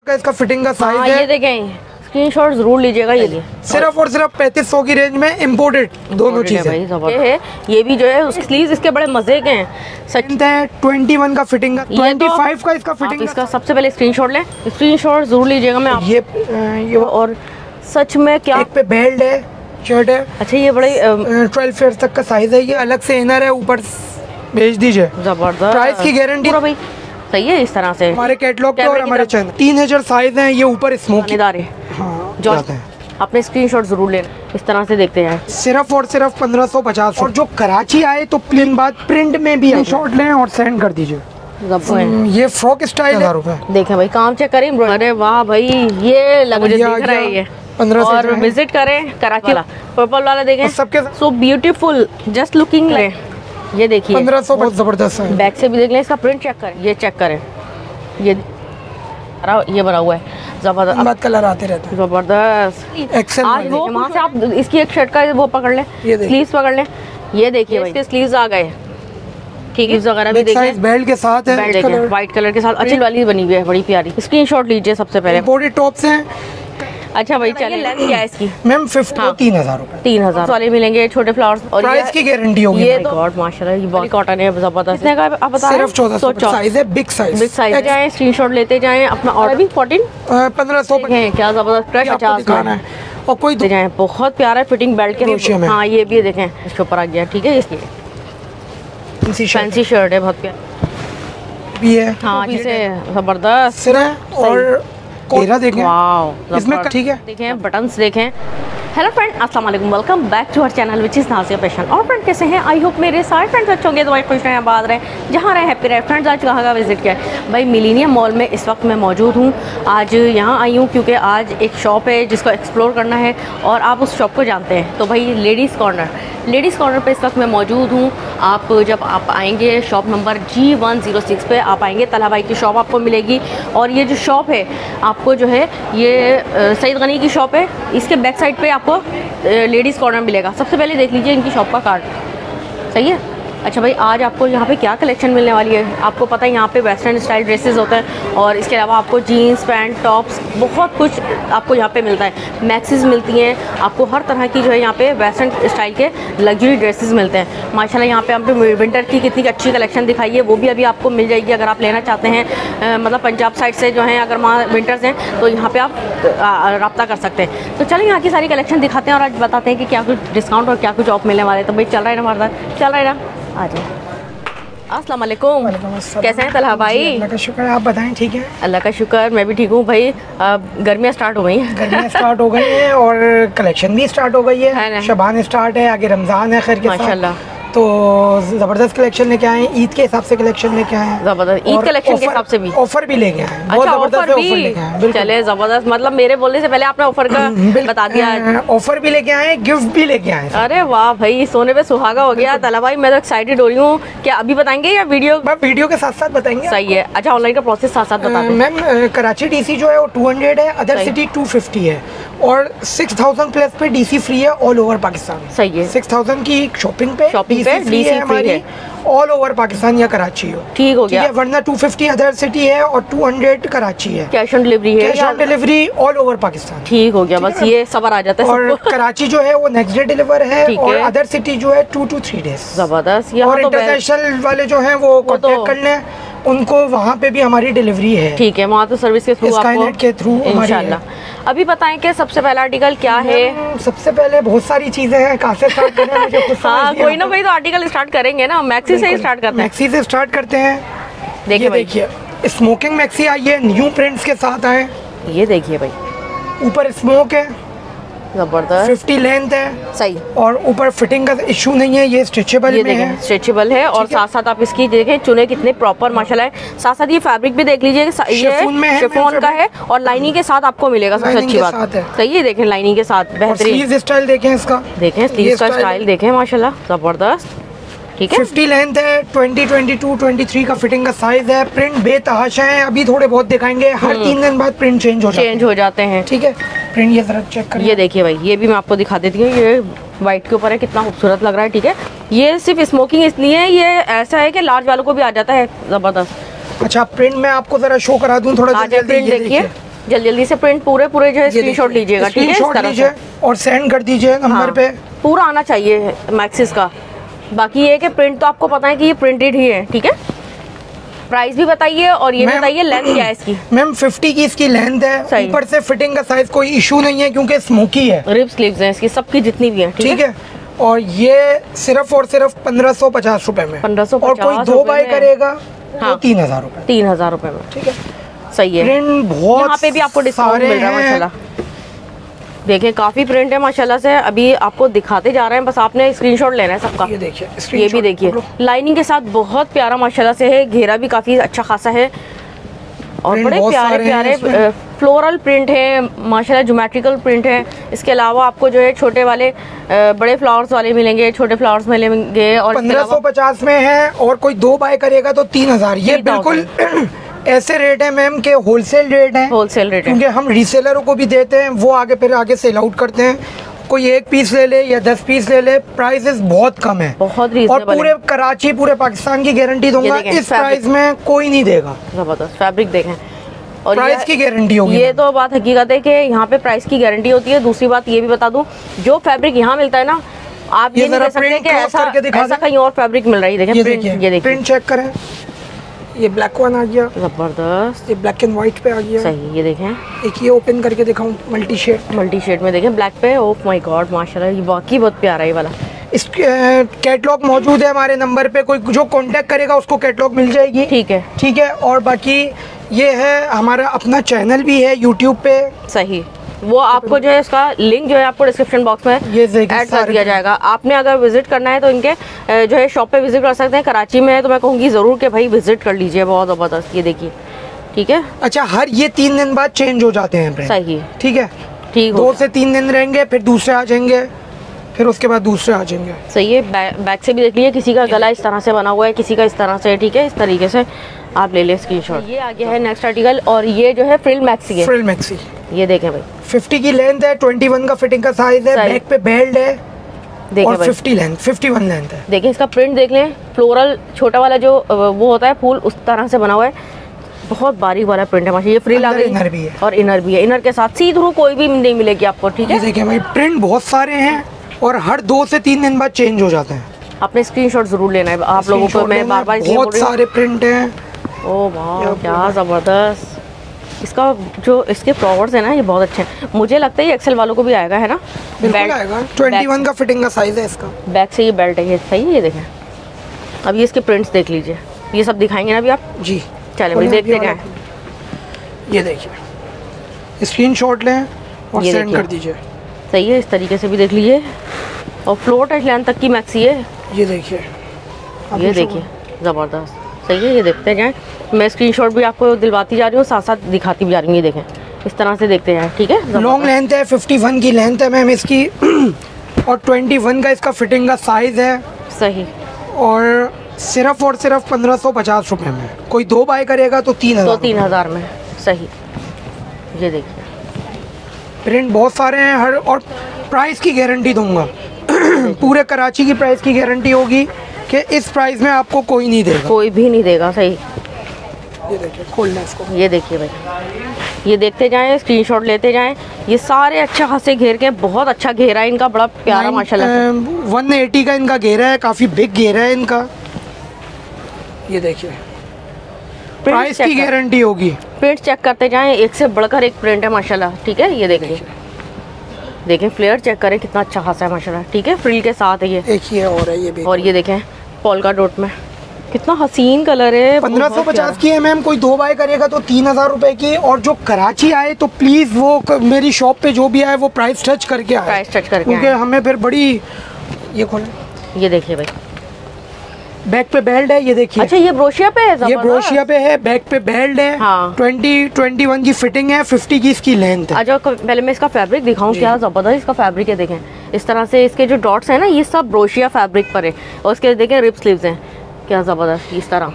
इसका फिटिंग का साइज है। ये देखें, स्क्रीनशॉट जरूर लीजिएगा। ये सिर्फ और सिर्फ 3500 की रेंज में इम्पोर्टेड दोनों चीजें ये है। ये भी जो है उसके स्लीव्स इसके बड़े मजे के हैं। सच है 21 का फिटिंग का, 25 का इसका फिटिंग। इसका सबसे पहले स्क्रीनशॉट लें, स्क्रीनशॉट जरूर लीजिएगा। मैं ये और सच में क्या एक पे बेल्ट है, शर्ट है। अच्छा, ये बड़े 12 फेयर तक का साइज है। ये अलग से इनर है, ऊपर भेज दीजिए। जबरदस्त, प्राइस की गारंटी भाई सही है। इस तरह से हमारे कैटलॉग पे और हमारे चैनल 3000 साइज है। ये ऊपर स्मोकीदार है। जो अपने स्क्रीनशॉट जरूर लेना। इस तरह से देखते हैं। सिर्फ और सिर्फ 1550। और जो कराची आए तो प्लेन बाद प्रिंट में भी शॉट लें और सेंड कर दीजिए। ये फ्रॉक स्टाइल है। देखें भाई, काम चेक करें। अरे वाह भाई, ये लग रहा है ये 15 और विजिट करें कराची वाला पर्पल वाला। देखें सबके सो ब्यूटीफुल, जस्ट लुकिंग। ये देखिए 1500 बहुत जबरदस्त है। बैक से भी देख लें, इसका प्रिंट चेक करें। ये चेक करें, ये बना हुआ है। जबरदस्त कलर आते रहते हैं। जबरदस्त। आज वो वहाँ से आप इसकी एक शर्ट का वो पकड़ लें, स्लीव्स पकड़ लें। ये देखिए भाई, इसके स्लीव्स आ गए। ठीक है, वगैरह भी देखिए, बेल्ट के साथ है, व्हाइट कलर के साथ अच्छी वाली बनी हुई है, बड़ी प्यारी। स्क्रीनशॉट लीजिए सबसे पहले। बॉडी टॉप्स हैं। अच्छा भाई, चलिए लेंथ क्या है इसकी? मैम 3000 रुपए। 3000 वाले मिलेंगे, छोटे फ्लावर्स। और प्राइस की गारंटी होगी। ये गॉड माशाल्लाह, ये बहुत कॉटन है, जबरदस्त। कितने का आप बता रहे हैं? सिर्फ 1400 साइज है, बिग साइज जाए, स्क्रीनशॉट लेते जाएं अपना। ऑर्डर भी 1500 है। क्या जबरदस्त क्रश 50 और कोई जाए। बहुत प्यारा फिटिंग बेल्ट के। हाँ, ये भी देखें, इसके ऊपर आ गया। ठीक है, इसकी फैंसी शर्ट है, बहुत प्यारी भी है। हाँ, जिसे जबरदस्त। और कोरा देखें, वाओ इसमें ठीक है। देखें बटन्स देखें। हेलो फ्रेंड, अस्सलाम वालेकुम, welcome back to our channel which is Nazia fashion. और फ्रेंड कैसे हैं? आई होप मेरे सारे फ्रेंड्स अच्छे होंगे, दुआ खुश रहें, आबाद रहें, जहाँ रहें हैप्पी रहें। फ्रेंड्स आज कहाँ का विजिट किया है भाई? मिलेनियम मॉल में इस वक्त मैं मौजूद हूँ। आज यहाँ आई हूँ क्योंकि आज एक शॉप है जिसको एक्सप्लोर करना है और आप उस शॉप को जानते हैं। तो भाई लेडीज़ कॉर्नर पे इस वक्त मैं मौजूद हूँ। आप जब आप आएंगे शॉप नंबर G106 पे आप आएंगे, तलहा भाई की शॉप आपको मिलेगी। और ये जो शॉप है आपको जो है ये सईद गनी की शॉप है। इसके बैक साइड पे आपको लेडीज़ कॉर्नर मिलेगा। सबसे पहले देख लीजिए इनकी शॉप का कार्ड, सही है। अच्छा भाई, आज आपको यहाँ पे क्या कलेक्शन मिलने वाली है? आपको पता है यहाँ पे वेस्टर्न स्टाइल ड्रेसेस होते हैं और इसके अलावा आपको जीन्स पैंट टॉप्स बहुत कुछ आपको यहाँ पे मिलता है। मैक्सीज मिलती हैं आपको, हर तरह की जो है यहाँ पे वेस्टर्न स्टाइल के लग्जरी ड्रेसेस मिलते हैं माशाल्लाह। यहाँ पे हमने विंटर की कितनी अच्छी कलेक्शन दिखाई है, वो भी अभी आपको मिल जाएगी अगर आप लेना चाहते हैं। मतलब पंजाब साइड से जो है अगर वहाँ विंटर्स हैं तो यहाँ पर आप रब्ता कर सकते हैं। तो चलिए यहाँ की सारी कलेक्शन दिखाते हैं और आज बताते हैं कि क्या कुछ डिस्काउंट और क्या कुछ ऑफ मिलने वाले हैं। तो भाई चल रहा है ना हमारा, चल रहा है ना? आ जाए। अस्सलाम वालेकुम, कैसे हैं तलहा भाई? अल्लाह का शुक्र है, आप बताएं? ठीक है, अल्लाह का शुक्र, मैं भी ठीक हूँ भाई। गर्मियाँ स्टार्ट हो गई हैं। और कलेक्शन भी स्टार्ट हो गई है। शबान स्टार्ट है, आगे रमज़ान है खैर के माशाल्लाह। तो ज़बरदस्त कलेक्शन लेके आए हैं। ईद के हिसाब से कलेक्शन लेके आए हैं। ज़बरदस्त ईद कलेक्शन के हिसाब से भी ऑफर भी लेके आए हैं। अच्छा, ऑफर भी चले ज़बरदस्त। मतलब मेरे बोलने से पहले आपने ऑफर का बता दिया। ऑफर भी लेके आए, गिफ्ट भी लेके आए। अरे वाह भाई, सोने पे सुहागा हो गया। तलहा भाई मैं तो एक्साइटेड हो रही हूँ। क्या अभी बताएंगे या वीडियो के साथ साथ बताएंगे? सही है। अच्छा, ऑनलाइन का प्रोसेस साथ साथ बता दें। मैम कराची डीसी जो है वो 200 है, अदर सिटी 250 है और 6000 प्लस पे डीसी फ्री है ऑल ओवर पाकिस्तान। सही है। 6000 की शॉपिंग पे डीसी फ्री है ऑल ओवर पाकिस्तान या कराची हो। ठीक हो गया। वरना 250 अदर सिटी है और 200 कराची है। कैश ऑन डिलीवरी है? Cash on delivery all over Pakistan. ठीक हो गया, बस ये सबर आ जाता है। और कराची जो है वो नेक्स्ट डे डिलीवर है और अदर सिटी जो है 2 to 3 डेज। जबरदस्त। और इंटरनेशनल वाले जो हैं वो कांटेक्ट कर लें, उनको वहाँ पे भी हमारी डिलीवरी है। ठीक है, वहाँ तो सर्विस के थ्रू स्काईनेट के थ्रू इंशाल्लाह। अभी बताएं कि सबसे पहला आर्टिकल क्या है? सबसे पहले बहुत सारी चीजें हैं, कहाँ से स्टार्ट करें मुझे खुद हाँ, कोई ना कोई तो आर्टिकल स्टार्ट करेंगे ना। मैक्सी से ही स्टार्ट करते हैं। मैक्सी से स्टार्ट करते हैं। देखिए स्मोकिंग मैक्सी आई है, न्यू प्रिंट्स के साथ आए। ये देखिए भाई, ऊपर स्मोक है, जबरदस्त 50 लेंथ है, सही। और ऊपर फिटिंग का इशू नहीं है, ये स्ट्रेचेबल में है। स्ट्रेचेबल है और साथ साथ आप इसकी देखें चुने कितने प्रॉपर माशाल्लाह है। साथ साथ ये फैब्रिक भी देख लीजिए, ये शिफॉन का है और लाइनिंग के साथ आपको मिलेगा। सबसे अच्छी बात सही है, देखें लाइनिंग के साथ बेहतरीन स्टाइल देखें इसका, देखें स्लीव का स्टाइल देखें माशाल्लाह जबरदस्त। ठीक है, 50 लेंथ है, 20, 22, 23 का फिटिंग का साइज है। प्रिंट बेतहाशा है, अभी थोड़े बहुत दिखाएंगे। हर 3 दिन बाद प्रिंट चेंज हो जाते हैं। ठीक है, प्रिंट ये जरा चेक करिए। ये देखिए भाई, ये भी मैं आपको दिखा देती हूँ। ये वाइट के ऊपर है, कितना खूबसूरत लग रहा है। ठीक है, ये सिर्फ स्मोकिंग इसलिए है, ये ऐसा है कि लार्ज वालों को भी आ जाता है। जबरदस्त। अच्छा, प्रिंट मैं आपको जरा शो करा दूं थोड़ा जल्दी। देखिए जल्दी जल्दी से प्रिंट पूरे जो है स्क्रीनशॉट लीजिएगा, ठीक है, इस तरह से और सेंड कर दीजिए नंबर पे। पूरा आना चाहिए मैक्सिस का। बाकी ये कि प्रिंट तो आपको पता है कि ये प्रिंटेड ही है, ठीक है। प्राइस भी बताइए और ये बताइए लेंथ क्या है इसकी। मैम 50 की इसकी लेंथ है, ऊपर से फिटिंग का साइज कोई इशू नहीं है क्योंकि स्मोकी है। रिब स्लीव्स हैं इसकी सबकी जितनी भी हैं, ठीक है। और ये सिर्फ और सिर्फ 1550 रुपए में। 1550 और कोई 2 बाय करेगा तो 3000 रुपए। 3000 रुपए में, ठीक है, सही है। प्रिंट बहुत यहाँ पे भी आपको डिस्काउंट मिल रहा है माशाल्लाह। देखिए काफी प्रिंट है माशाल्लाह से, अभी आपको दिखाते जा रहे हैं, बस आपने स्क्रीनशॉट लेना है सबका। ये देखिए, ये भी देखिए लाइनिंग के साथ बहुत प्यारा माशाल्लाह से है, घेरा भी काफी अच्छा खासा है और बड़े प्यारे फ्लोरल प्रिंट है माशाल्लाह, ज्योमेट्रिकल प्रिंट है। इसके अलावा आपको जो है छोटे वाले बड़े फ्लावर्स वाले मिलेंगे, छोटे फ्लावर्स मिलेंगे। और 1550 में है और कोई 2 बाय करेगा तो 3000। ये बिल्कुल ऐसे रेट है मैम के होलसेल रेट है, होलसेल रेट है, क्योंकि हम रीसेलरों को भी देते हैं, वो आगे सेल आउट करते हैं। कोई 1 पीस ले ले या 10 पीस ले ले, प्राइसेस बहुत कम है, बहुत और पूरे कराची पूरे पाकिस्तान की गारंटी दूंगा, इस प्राइस में कोई नहीं देगा। जबरदस्त फैब्रिक देखें और प्राइस की गारंटी होगी। ये तो बात हकीकत है कि यहाँ पे प्राइस की गारंटी होती है। दूसरी बात ये भी बता दूं, जो फैब्रिक यहाँ मिलता है ना, आप ये नहीं कह सकते कि ऐसा कहीं और फैब्रिक मिल रही है। ये देखिए प्रिंट चेक करें, ये ब्लैक वन आ गया, जबरदस्त, ये ब्लैक एंड व्हाइट पे आ गया, सही। ये देखें, एक ये ओपन करके दिखाऊं, मल्टी शेड में देखें ब्लैक पे। ओह माय गॉड माशाल्लाह, ये वाकई बहुत प्यारा है ये वाला। इस कैटलॉग मौजूद है हमारे नंबर पे, कोई जो कांटेक्ट करेगा उसको कैटलॉग मिल जाएगी, ठीक है, ठीक है। और बाकी ये है हमारा अपना चैनल भी है यूट्यूब पे, सही, वो आपको जो है इसका लिंक जो है आपको डिस्क्रिप्शन बॉक्स में ऐड कर दिया जाएगा। आपने अगर विजिट करना है तो इनके जो है शॉप पे विजिट कर सकते हैं। कराची में है तो मैं कहूँगी ज़रूर कि भाई विजिट कर लीजिए, बहुत ज़बरदस्त। ये देखिए, ठीक है। अच्छा, हर ये 3 दिन बाद चेंज हो जाते हैं, सही, ठीक है, ठीक, 2 से 3 दिन रहेंगे, फिर दूसरे आ जाएंगे, फिर उसके बाद दूसरे आ जाएंगे। सही है। बैक से भी देख लीजिए, किसी का गला इस तरह से बना हुआ है, किसी का इस तरह से, ठीक है, इस तरीके से आप ले लें स्क्रीनशॉट। ये आ गया है नेक्स्ट आर्टिकल, और ये जो है फ्रिल मैक्सी है। फ्रिल मैक्सी, ये देखें भाई, 50 की लेंथ है, 21 का फिटिंग का साइज है, बैक पे बेल्ट है, और 51 लेंथ है। देखिए इसका प्रिंट देख लें, फ्लोरल छोटा वाला जो वो होता है फूल, उस तरह से बना हुआ है, बहुत बारीक वाला प्रिंट है माशाल्लाह। ये फ्रिल आ गई, इनर भी है, और इनर भी है। इनर के साथ सी थ्रू कोई भी नहीं मिलेगी आपको, ठीक है। देखिए भाई, प्रिंट बहुत सारे हैं और हर 2 से 3 दिन बाद चेंज हो जाते हैं। आपने स्क्रीनशॉट जरूर लेना है आप लोगों को, मैं बार बार इसलिए बोल रही हूं। बहुत सारे प्रिंट हैं। ओह वाह, क्या ज़बरदस्त। इसका जो इसके फ्लावर्स है ना, ये बहुत अच्छे हैं। मुझे लगता है ये एक्सेल वालों को भी आएगा, है ना। बिल्कुल आएगा, 21 का फिटिंग का साइज है इसका। बैक से ये बेल्ट है, ये सही है। ये देखें, अब ये इसके प्रिंट्स देख लीजिए, ये सब दिखाएंगे ना अभी आप जी। चले भाई देखते जाएं। ये देखिए, स्क्रीनशॉट लें और सेंड कर दीजिए। सही है, इस तरीके से भी देख लीजिए, और फ्लोर टच लेंथ तक की मैक्सी है। ये देखिए, ये देखिए, ज़बरदस्त, सही है। ये देखते जाएं, मैं स्क्रीनशॉट भी आपको दिलवाती जा रही हूँ, साथ साथ दिखाती भी जा रही हूँ। ये देखें, इस तरह से देखते जाएं, ठीक है। लॉन्ग लेंथ है, 51 की लेंथ है मैम इसकी, और 21 का इसका फिटिंग का साइज है, सही। और सिर्फ 1550 रुपये में, कोई 2 बाय करेगा तो 3000 में, सही। ये देखिए, प्रिंट बहुत सारे हैं हर, और प्राइस की गारंटी दूंगा पूरे कराची की प्राइस की गारंटी होगी कि इस प्राइस में आपको कोई नहीं देगा, कोई भी नहीं देगा, सही। ये देखिए, खोलना इसको। ये देखिए भाई, ये देखते जाएं, स्क्रीनशॉट लेते जाएं। ये सारे अच्छा खासे घेर के, बहुत अच्छा घेरा है इनका, बड़ा प्यारा माशाल्लाह। 180 का इनका घेरा है, काफ़ी बिग घेरा है इनका। ये देखिए, प्राइस की गारंटी होगी। प्रिंट चेक करते जाएं, एक से बढ़कर एक प्रिंट है माशाल्लाह, ठीक है। ये देखिए, देखें फ्लेयर चेक करें, कितना अच्छा खासा है माशाल्लाह, ठीक है। फ्रिल के साथ है ये, एक ही और है ये भी। और ये देखें पोल्का डॉट में, कितना हसीन कलर है। 1550 की है मैम, कोई 2 बाय करेगा तो 3000 रुपए की। और जो कराची आए तो प्लीज वो मेरी शॉप पे जो भी आए वो प्राइस टच करके आए, क्योंकि हमें फिर बड़ी। ये खोलें, ये देखिए भाई, बैक पे बेल्ट है, ये देखिए। अच्छा, ये ब्रोशिया पे है, ये ब्रोशिया पे है, बैक पे बेल्ट है। हाँ। 21 की फिटिंग है, 50 की इसकी लेंथ है। अच्छा, पहले मैं इसका फैब्रिक दिखाऊं, क्या जबरदस्त इसका फैब्रिक है। देखें इस तरह से इसके जो डॉट्स हैं ना, ये सब ब्रोशिया फैब्रिक पर है, और इसके देखें रिब स्लीव्स हैं, क्या जबरदस्त इस तरह,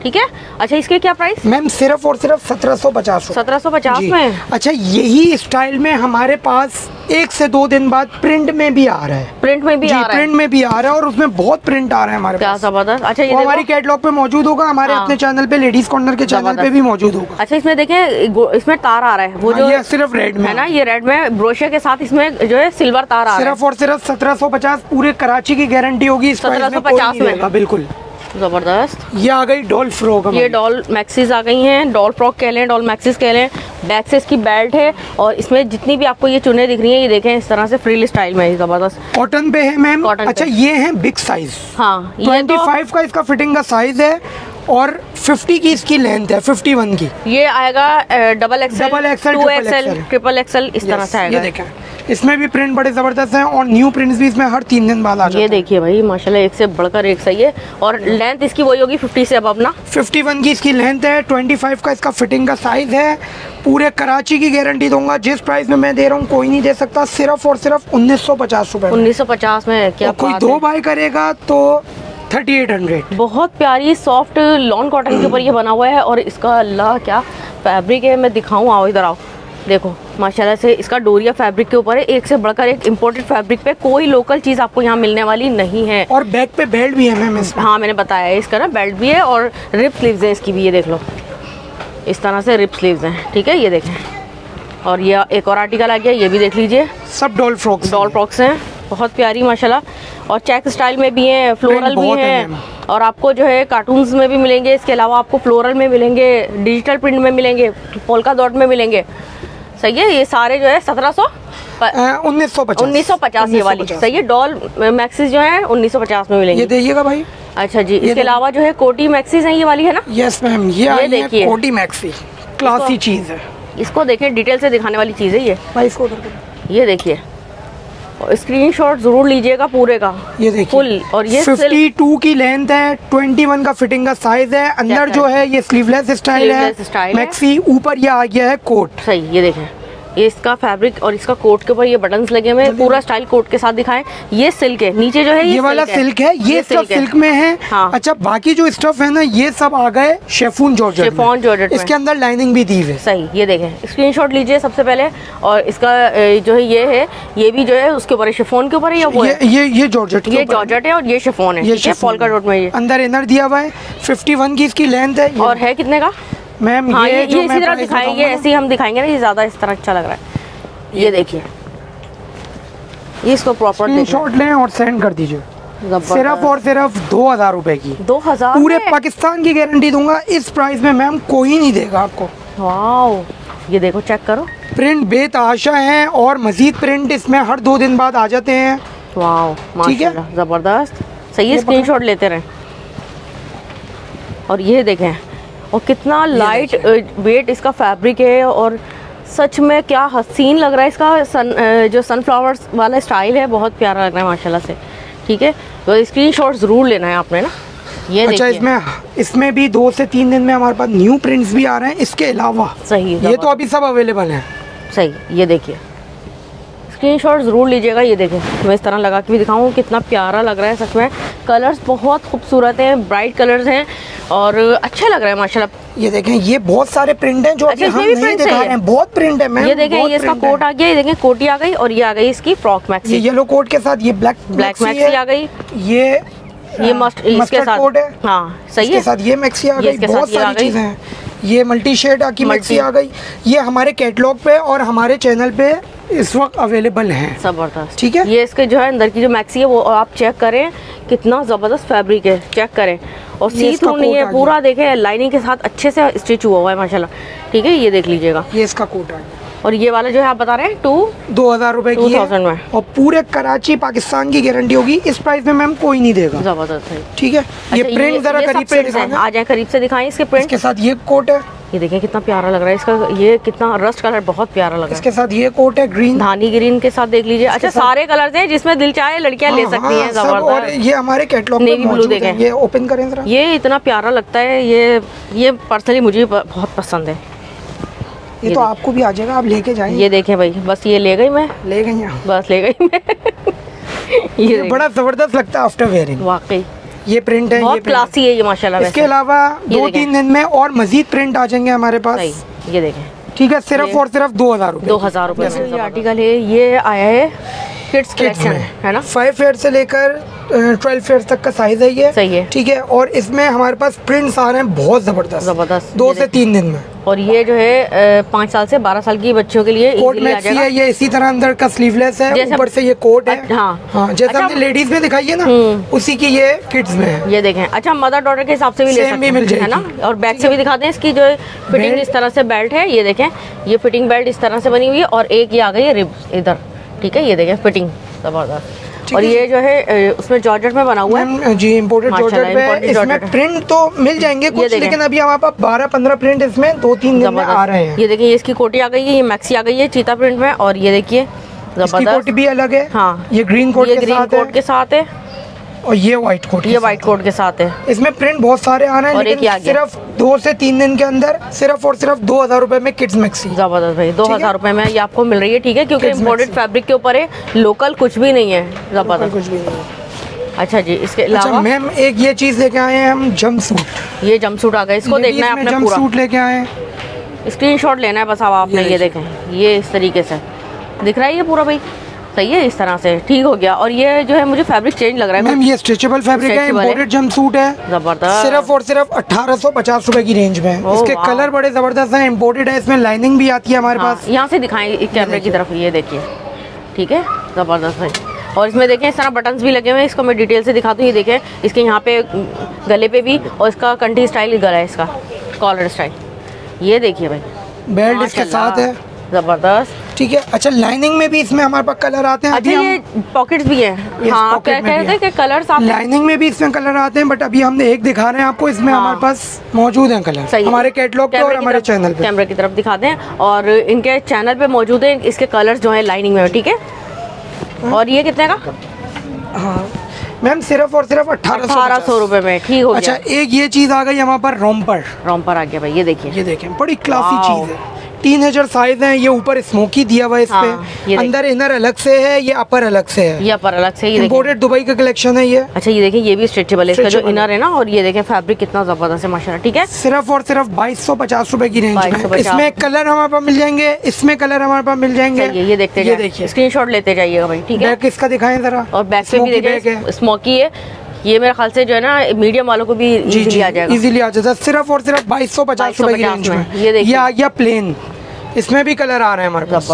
ठीक है। अच्छा इसके क्या प्राइस? मैम सिर्फ और सिर्फ 1750। 1750 में। अच्छा यही स्टाइल में हमारे पास 1 से 2 दिन बाद प्रिंट में भी आ रहा है। प्रिंट में भी आ रहा है? प्रिंट में भी आ रहा है और उसमें बहुत प्रिंट आ रहा है हमारे क्या पास। जबरदस्त। अच्छा ये हमारी कैटलॉग पे मौजूद होगा, हमारे अपने चैनल पे, लेडीज कॉर्नर के चैनल पे भी मौजूद होगा। अच्छा इसमें देखें इसमें तार आ रहा है, वो जो ये सिर्फ रेड में है ना, ये रेड में ब्रोशे के साथ इसमें जो है सिल्वर तार आ रहा है। सिर्फ और सिर्फ 1750, पूरे कराची की गारंटी होगी इस प्राइस में, 1750 में। बिल्कुल जबरदस्त। ये आ गई डॉल फ्रॉक। ये डॉल मैक्सीज आ गई हैं, डॉल फ्रॉक कह लें, डॉल मैक्सीज कह लें। बैक से इसकी बेल्ट है और इसमें जितनी भी आपको ये चुन्ने दिख रही हैं, ये देखें इस तरह से फ्रील स्टाइल में, जबरदस्त कॉटन पे है मैम। अच्छा ये है बिग साइज। हाँ 25 का इसका फिटिंग का साइज है और 50 की इसकी लेंथ है, 51 की। ये आएगा double XL, 2XL, triple XL, इस तरह से आएगा। ये देखें इसमें भी प्रिंट बड़े जबरदस्त हैं और न्यू प्रिंट्स भी इसमें हर 3 दिन बाद आ जाते हैं। ये देखिए भाई माशाल्लाह, एक से बढ़कर एक सही है। और लेंथ इसकी वही होगी 50 से अब ना, 51 की इसकी लेंथ है, 25 का इसका फिटिंग का साइज है। पूरे कराची की गारंटी दूंगा। जिस प्राइस में मैं दे रहा हूँ कोई नहीं दे सकता, सिर्फ और सिर्फ 1950 रुपए। 1950 में क्या कोई 2 बाय करेगा तो 3800। बहुत प्यारी सॉफ्ट लॉन कॉटन के ऊपर ये बना हुआ है और इसका अल्लाह क्या फैब्रिक है, मैं दिखाऊं, आओ इधर आओ, देखो माशाल्लाह से इसका डोरिया फैब्रिक के ऊपर है, एक से बढ़कर एक इम्पोर्टेड फैब्रिक पे, कोई लोकल चीज़ आपको यहाँ मिलने वाली नहीं है। और बैक पे बेल्ट भी है मैम इसमें। हाँ मैंने बताया है, इसका ना बेल्ट भी है और रिप स्लीव्स है इसकी भी, ये देख लो इस तरह से रिप स्लीव्स हैं, ठीक है। ये देखें, और ये एक और आर्टिकल आ गया, ये भी देख लीजिए, सब डॉल फ्रॉक्स हैं, बहुत प्यारी माशाल्लाह। और चेक स्टाइल में भी हैं, फ्लोरल भी हैं, और आपको जो है कार्टून्स में भी मिलेंगे, इसके अलावा आपको फ्लोरल में मिलेंगे, डिजिटल प्रिंट में मिलेंगे, पोल्का डॉट में मिलेंगे, सही है। ये सारे जो है 1950 ये वाली, सही है। डॉल मैक्सीज जो है 1950 में मिलेंगे, ये देखिएगा भाई। अच्छा जी, इसके अलावा जो है कोटी मैक्सीज हैं, ये वाली है ना। यस मैम, ये देखिए कोटी मैक्सी, क्लासी चीज है। इसको देखें, डिटेल से दिखाने वाली चीज है ये भाई, इसको ये देखिए, स्क्रीनशॉट जरूर लीजिएगा पूरे का, ये देखिए फुल। और ये 52 की लेंथ है, 21 का फिटिंग का साइज है। अंदर जो है ये स्लीवलेस स्टाइल है मैक्सी, ऊपर ये आ गया है कोट, सही। ये देखें, ये इसका फैब्रिक और इसका कोट के ऊपर ये बटन्स लगे हुए हैं, पूरा स्टाइल कोट के साथ दिखाएं। ये सिल्क है, नीचे जो है ये वाला सिल्क है, ये स्टफ सिल्क में है। हाँ। अच्छा बाकी जो स्टफ है ना, ये सब आ गए शिफॉन जॉर्जेट, इसके अंदर लाइनिंग भी दी है, सही। ये देखें, स्क्रीनशॉट लीजिए सबसे पहले। और इसका जो है ये है, ये भी जो है उसके ऊपर शिफॉन के ऊपर है, ये जॉर्जेट, ये जॉर्जेट है और ये शिफॉन है, ये पोल्का डॉट में। ये अंदर इनर दिया हुआ है, 51 की इसकी लेंथ है। और है कितने का मैम? हाँ, ये इसी तरह दिखाएंगे, ऐसे ही हम दिखाएंगे ना, ये ज्यादा इस तरह अच्छा लग रहा है। ये देखिए, ये इसको प्रॉपर स्क्रीनशॉट लें और सेंड कर दीजिए। सिर्फ और सिर्फ 2000 रुपए की, 2000 पूरे पाकिस्तान की गारंटी दूंगा। इस प्राइस में मैम कोई नहीं देगा आपको। वाओ, ये देखो, चेक करो, प्रिंट बेतहाशा है और मजीद प्रिंट इसमें हर 2 दिन बाद आ जाते हैं। वाओ माशाल्लाह, जबरदस्त, सही है। स्क्रीनशॉट लेते रहें। और ये देखें, और कितना लाइट वेट इसका फैब्रिक है, और सच में क्या हसीन लग रहा है इसका जो सनफ्लावर्स वाला स्टाइल है, बहुत प्यारा लग रहा है माशाल्लाह से, ठीक है। तो स्क्रीनशॉट ज़रूर लेना है आपने ना। ये अच्छा, इसमें भी 2 से 3 दिन में हमारे पास न्यू प्रिंट्स भी आ रहे हैं इसके अलावा, सही। ये तो अभी सब अवेलेबल है, सही। ये देखिए, स्क्रीनशॉट ज़रूर लीजिएगा। ये देखें, मैं इस तरह लगा के भी दिखाऊँ, कितना प्यारा लग रहा है सच में। कलर्स बहुत खूबसूरत हैं, ब्राइट कलर्स हैं और अच्छे लग रहे हैं माशाल्लाह। ये देखें, ये बहुत सारे प्रिंट हैं जो अच्छा, हम नहीं दिखा रहे हैं, बहुत प्रिंट है मैम। ये देखें, ये इसका कोट आ गया, ये देखें कोटी आ गई, और ये आ गई इसकी फ्रॉक मैक्सी, ये येलो कोट के साथ, ये ब्लैक मैक्सी आ गई, ये मस्टर्ड कोट है, हाँ सही है, इसके साथ ये मैक्सी आ गई, बहुत सारी चीजें हैं। ये मल्टी शेड की मैक्सी आ गई, ये हमारे कैटलॉग पे और हमारे चैनल पे इस वक्त अवेलेबल हैं। जबरदस्त, ठीक है। ये इसके जो है अंदर की जो मैक्सी है वो आप चेक करें, कितना जबरदस्त फैब्रिक है, चेक करें। और सी थ्रू नहीं है, पूरा देखें लाइनिंग के साथ अच्छे से स्टिच हुआ हुआ है माशाल्लाह, ठीक है। ये देख लीजिएगा, ये इसका कोट आ गया। और ये वाला जो है आप बता रहे हैं 2000 रुपए की 2000 में, और पूरे कराची पाकिस्तान की गारंटी होगी। इस प्राइस में मैम कोई नहीं देगा। जबरदस्त है, ठीक है। ये प्रिंट जरा करीब पे दिखाएं, आ जाए करीब से दिखाएं इसके प्रिंट। इसके साथ ये कोट है, ये देखें कितना प्यारा लग रहा है इसका, ये कितना रस्ट कलर बहुत प्यारा लग रहा है। इसके साथ ये कोट है ग्रीन, धानी ग्रीन के साथ, देख लीजिए। अच्छा, सारे कलर्स हैं, जिसमें दिल चाहे लड़कियां ले सकती हैं। जबरदस्त। और ये हमारे कैटलॉग में नेवी ब्लू देखें, ये ओपन करें जरा, ये इतना प्यारा लगता है, ये पर्सनली मुझे बहुत पसंद है। ये तो आपको भी आ जाएगा, आप लेके जाएंगे। ये देखें भाई, बस ये ले गई मैं, ले गई, बस ले गई मैं। ये बड़ा जबरदस्त लगता है आफ्टर वेयरिंग, वाकई ये प्रिंट है, ये बहुत क्लासी है ये माशाल्लाह। इसके अलावा 2-3 दिन में और मजीद प्रिंट आ जाएंगे हमारे पास। ये देखें, ठीक है, सिर्फ और सिर्फ 2000 रुपये। 2000 रुपये ये आर्टिकल है। ये आया है किड्स कलेक्शन है ना, 5 ईयर से लेकर 12 ईयर तक का साइज है ये। सही है, ठीक है। और इसमें हमारे पास प्रिंट्स आ रहे हैं बहुत जबरदस्त 2 से 3 दिन में। और ये जो है 5 साल से 12 साल की बच्चों के लिए कोट मैक्सी है ये, इसी तरह अंदर का स्लीवलेस है, ऊपर से ये कोट है। हाँ, जैसे हमने लेडीज में दिखाई है ना, उसी की ये किड्स में है। ये देखें, अच्छा मदर डॉटर के हिसाब से भी ले सकते हैं, है ना। और बैक से भी दिखाते हैं, इसकी जो फिटिंग इस तरह से बेल्ट है, ये देखें, ये फिटिंग बेल्ट इस तरह से बनी हुई है। और एक ये आ गई है रिब इधर, ठीक है, ये देखें फिटिंग जबरदस्त। और ये जो है उसमें जॉर्जेट में बना हुआ है जी, इम्पोर्टेड जॉर्जेट पे। इसमें प्रिंट तो मिल जाएंगे कुछ, लेकिन अभी हमारे पास 12-15 प्रिंट इसमें 2-3 दिन में आ रहे हैं। ये देखिए, इसकी कोटी आ गई है, ये मैक्सी आ गई है चीता प्रिंट में। और ये देखिए इसकी कोट भी अलग है। हाँ, ये ग्रीन कोट के साथ है और ये व्हाइट कोट, ये व्हाइट कोट के साथ है। इसमें प्रिंट बहुत सारे आ रहे हैं, लेकिन सिर्फ 2 से 3 दिन के अंदर सिर्फ और सिर्फ 2000 रुपए में किड्स मैक्सी। जबरदस्त भाई, 2000 रुपए में ये आपको मिल रही है, ठीक है, क्योंकि इम्पोर्टेड फैब्रिक के ऊपर है, लोकल कुछ भी नहीं है। जबरदस्त, कुछ भी नहीं है। अच्छा जी, इसके अलावा मैम एक ये चीज लेके आए हैं हम, जंप सूट। ये जंप सूट आ गया, इसको देखना है आपने जंप पूरा। सूट लेके आए हैं, स्क्रीनशॉट लेना है बस अब आपने। ये देखें, ये इस तरीके से दिख रहा है ये पूरा भाई, सही है, इस तरह से ठीक हो गया। और ये जो है मुझे फैब्रिक चेंज लग रहा है मैम, ये स्ट्रेचेबल फैब्रिक है, इंपोर्टेड जंपसूट है, जबरदस्त, सिर्फ और सिर्फ 1850 रुपए की रेंज में। इसके कलर बड़े जबरदस्त हैं, इंपोर्टेड है, इसमें लाइनिंग भी आती है हमारे पास। यहाँ से दिखाएं कैमरे की तरफ, ये देखिए, ठीक है, जबरदस्त भाई। और इसमें देखें इस तरह बटन्स भी लगे हुए हैं, इसको मैं डिटेल से दिखाती हूँ। ये देखें, इसके यहाँ पे गले पे भी, और इसका कंठी स्टाइल गला है, इसका कॉलर स्टाइल, ये देखिए भाई, बेल्ट इसके साथ है, जबरदस्त, ठीक है। अच्छा, लाइनिंग में भी इसमें हमारे पास कलर आते हैं। अच्छा, ये पॉकेट्स भी हैं। हाँ, क्या कहते हैं कि कलर्स आते हैं, लाइनिंग में भी इसमें कलर आते हैं, बट अभी हमने एक दिखा रहे हैं आपको, इसमें हमारे पास मौजूद हैं कलर हमारे कैटलॉग पे और हमारे चैनल पे। कैमरे की तरफ दिखाते हैं, और इनके चैनल पे मौजूद है इसके कलर्स जो है लाइनिंग में, ठीक है। और ये कितने का? हाँ मैम, सिर्फ और सिर्फ 1800 रुपए में, ठीक हो गया। अच्छा, एक ये चीज आ गई हमारे पास, रोम्पर आ गया भाई, ये देखिए, ये देखें, बड़ी क्लासी चीज है, टीनेजर साइज है। ये ऊपर स्मोकी दिया हुआ है, इस पे अंदर इनर अलग से है, ये अपर अलग से है, ये अपर अलग से, ये इंपोर्टेड दुबई का कलेक्शन है ये। अच्छा, ये देखिए, ये भी स्ट्रेचेबल है, इसका जो इनर है ना। और ये देखें फैब्रिक कितना जबरदस्त है माशाल्लाह, ठीक है। सिर्फ और सिर्फ 2250 रुपए की रेंज में। इसमें कलर हमारे पास मिल जाएंगे, इसमें कलर हमारे पास मिल जाएंगे। ये देखिए, स्क्रीनशॉट लेते जाइएगा भाई, ठीक है। बैक इसका दिखाएं जरा, और बैक से भी देखें, स्मोकी है ये, मेरे ख्याल से जो है ना मीडियम वालों को भी इजीली आ जाएगा, इजीली आ जाएगा। सिर्फ और सिर्फ 2250 रुपए की रेंज में। ये देखिए, ये आ गया प्लेन, इसमें भी कलर आ रहे हैं हमारे पास,